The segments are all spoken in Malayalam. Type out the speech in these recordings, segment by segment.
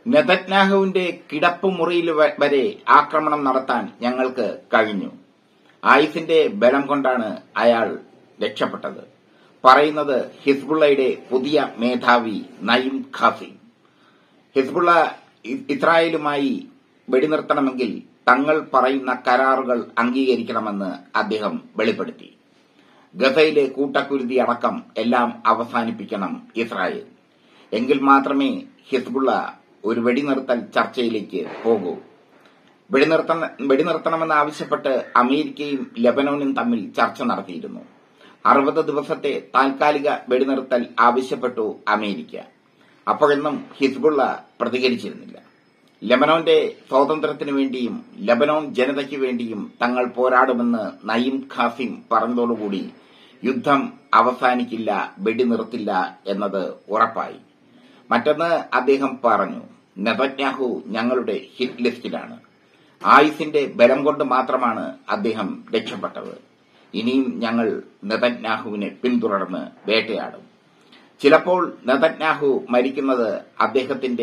നെതന്യാഹുവിന്റെ കിടപ്പുമുറിയിൽ വരെ ആക്രമണം നടത്താൻ ഞങ്ങൾക്ക് കഴിഞ്ഞു. ആയുസിന്റെ ബലം കൊണ്ടാണ് അയാൾ രക്ഷപ്പെട്ടത്. പറയുന്നത് ഹിസ്ബുള്ളയുടെ പുതിയ മേധാവി നഈം ഖാസിം. ഹിസ്ബുള്ള ഇസ്രായേലുമായി വെടിനിർത്തണമെങ്കിൽ തങ്ങൾ പറയുന്ന കരാറുകൾ അംഗീകരിക്കണമെന്ന് അദ്ദേഹം വെളിപ്പെടുത്തി. ഗസയിലെ കൂട്ടക്കുരുതി അടക്കം എല്ലാം അവസാനിപ്പിക്കണം ഇസ്രായേൽ. എങ്കിൽ മാത്രമേ ഹിസ്ബുള്ള ഒരു വെടിനിർത്തൽ ചർച്ചയിലേക്ക് പോകൂ. വെടിനിർത്തണമെന്ന് ആവശ്യപ്പെട്ട് അമേരിക്കയും ലെബനോനും തമ്മിൽ ചർച്ച നടത്തിയിരുന്നു. 60 ദിവസത്തെ താൽക്കാലിക വെടിനിർത്തൽ ആവശ്യപ്പെട്ടു അമേരിക്ക. അപ്പോഴൊന്നും ഹിസ്ബുള്ള പ്രതികരിച്ചിരുന്നില്ല. ലെബനോന്റെ സ്വാതന്ത്ര്യത്തിനു വേണ്ടിയും ലെബനോൻ ജനതയ്ക്കു വേണ്ടിയും തങ്ങൾ പോരാടുമെന്ന് നഈം ഖാസിം പറഞ്ഞതോടുകൂടി യുദ്ധം അവസാനിക്കില്ല, വെടിനിർത്തില്ല എന്നത് ഉറപ്പായി. മറ്റൊന്ന് അദ്ദേഹം പറഞ്ഞു, നെതന്യാഹു ഞങ്ങളുടെ ഹിറ്റ് ലിസ്റ്റിലാണ്. ആയുസിന്റെ ബലം കൊണ്ട് മാത്രമാണ് അദ്ദേഹം രക്ഷപ്പെട്ടത്. ഇനിയും ഞങ്ങൾ നെതന്യാഹുവിനെ പിന്തുടർന്ന് വേട്ടയാടും. ചിലപ്പോൾ നെതന്യാഹു മരിക്കുന്നത് അദ്ദേഹം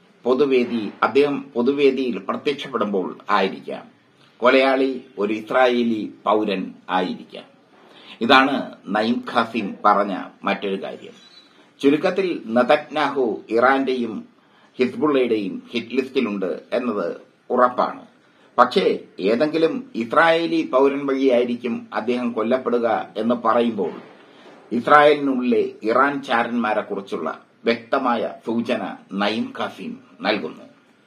പൊതുവേദിയിൽ പ്രത്യക്ഷപ്പെടുമ്പോൾ ആയിരിക്കാം. കൊലയാളി ഒരു ഇസ്രായേലി പൌരൻ ആയിരിക്കാം. ഇതാണ് നഈം ഖാസിം പറഞ്ഞ മറ്റൊരു കാര്യം. ചുരുക്കത്തിൽ നെതന്യാഹു ഇറാന്റെയും ഹിസ്ബുള്ളയുടെയും ഹിറ്റ് ലിസ്റ്റിലുണ്ട് എന്നത് ഉറപ്പാണ്. പക്ഷേ ഏതെങ്കിലും ഇസ്രായേലി പൌരൻ വഴിയായിരിക്കും അദ്ദേഹം കൊല്ലപ്പെടുക എന്ന് പറയുമ്പോൾ ഇസ്രായേലിനുള്ളിലെ ഇറാൻ ചാരന്മാരെക്കുറിച്ചുള്ള വ്യക്തമായ സൂചന നഈം ഖാസിം നൽകുന്നു.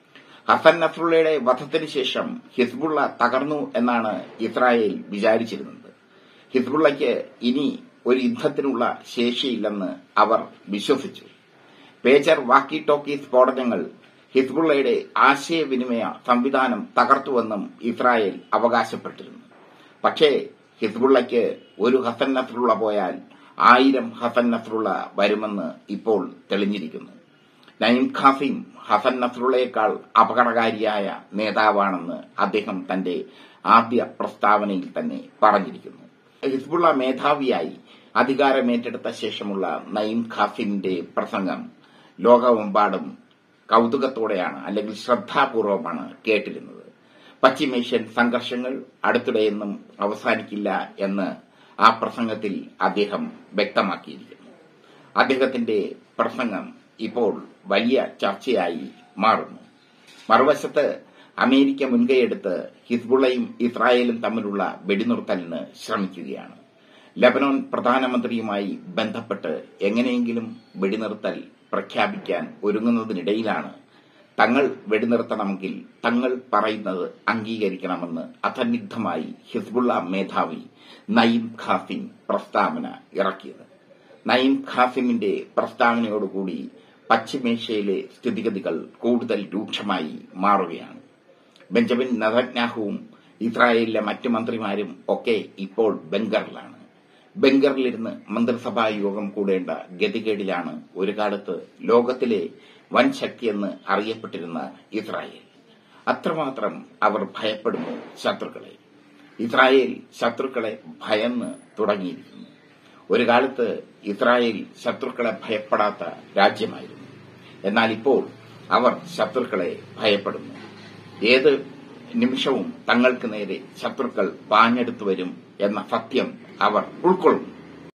ഹസൻ നസ്രുള്ളയുടെ വധത്തിനു ശേഷം ഹിസ്ബുള്ള തകർന്നു എന്നാണ് ഇസ്രായേൽ വിചാരിച്ചിരുന്നത്. ഹിസ്ബുള്ളയ്ക്ക് ഇനി ഒരു യുദ്ധത്തിനുള്ള ശേഷിയില്ലെന്ന് അവർ വിശ്വസിച്ചു. പേജർ വാക്കി ടോക്കി സ്ഫോടനങ്ങൾ ഹിസ്ബുള്ളയുടെ ആശയവിനിമയ സംവിധാനം തകർത്തുവെന്നും ഇസ്രായേൽ അവകാശപ്പെട്ടിരുന്നു. പക്ഷേ ഹിസ്ബുള്ളയ്ക്ക് ഒരു ഹസൻ നസ്രുള്ള പോയാൽ 1000 ഹസൻ നസ്രുള്ള വരുമെന്ന് ഇപ്പോൾ തെളിഞ്ഞിരിക്കുന്നു. നഈം ഖാസിം ഹസൻ നസ്രുള്ളയേക്കാൾ അപകടകാരിയായ നേതാവാണെന്ന് അദ്ദേഹം തന്റെ ആദ്യ പ്രസ്താവനയിൽ തന്നെ പറഞ്ഞിരിക്കുന്നു. ഹിസ്ബുള്ള മേധാവിയായി അധികാരമേറ്റെടുത്ത ശേഷമുള്ള നഈം ഖാസിമിന്റെ പ്രസംഗം ലോകമെമ്പാടും കൌതുകത്തോടെയാണ് അല്ലെങ്കിൽ ശ്രദ്ധാപൂർവമാണ് കേട്ടിരുന്നത്. പശ്ചിമേഷ്യൻ സംഘർഷങ്ങൾ അടുത്തിടെയൊന്നും അവസാനിക്കില്ല എന്ന് ആ പ്രസംഗത്തിൽ അദ്ദേഹം വ്യക്തമാക്കിയിരിക്കുന്നു. അദ്ദേഹത്തിന്റെ പ്രസംഗം ഇപ്പോൾ വലിയ ചർച്ചയായി മാറുന്നു. മറുവശത്ത് അമേരിക്ക മുൻകൈയെടുത്ത് ഹിസ്ബുള്ളയും ഇസ്രായേലും തമ്മിലുള്ള വെടിനിർത്തലിന് ശ്രമിക്കുകയാണ്. ലെബനോൻ പ്രധാനമന്ത്രിയുമായി ബന്ധപ്പെട്ട് എങ്ങനെയെങ്കിലും വെടിനിർത്തൽ പ്രഖ്യാപിക്കാൻ ഒരുങ്ങുന്നതിനിടയിലാണ് തങ്ങൾ വെടിനിർത്തണമെങ്കിൽ തങ്ങൾ പറയുന്നത് അംഗീകരിക്കണമെന്ന് അസന്നിഗ്ധമായി ഹിസ്ബുള്ള മേധാവി നഈം ഖാസിം പ്രസ്താവന ഇറക്കിയത്. നഈം ഖാസിമിന്റെ പ്രസ്താവനയോടുകൂടി പശ്ചിമേഷ്യയിലെ സ്ഥിതിഗതികൾ കൂടുതൽ രൂക്ഷമായി മാറുകയാണ്. ബെഞ്ചമിൻ നെതന്യാഹുവും ഇസ്രായേലിലെ മറ്റു മന്ത്രിമാരും ഒക്കെ ഇപ്പോൾ ബങ്കറിലാണ്. ബങ്കറിലിരുന്ന് മന്ത്രിസഭാ യോഗം കൂടേണ്ട ഗതികേടിലാണ് ഒരു കാലത്ത് ലോകത്തിലെ വൻ ശക്തിയെന്ന് അറിയപ്പെട്ടിരുന്ന ഇസ്രായേൽ. അത്രമാത്രം അവർ ഭയപ്പെടുന്നു ശത്രുക്കളെ. ഇസ്രായേൽ ശത്രുക്കളെ ഭയന്ന് തുടങ്ങിയിരിക്കുന്നു. ഒരു കാലത്ത് ഇസ്രായേൽ ശത്രുക്കളെ ഭയപ്പെടാത്ത രാജ്യമായിരുന്നു. എന്നാൽ ഇപ്പോൾ അവർ ശത്രുക്കളെ ഭയപ്പെടുന്നു. ഏത് നിമിഷവും തങ്ങൾക്ക് നേരെ ശത്രുക്കൾ പാഞ്ഞെടുത്തു വരും എന്ന സത്യം അവർ ഉൾക്കൊള്ളുന്നു.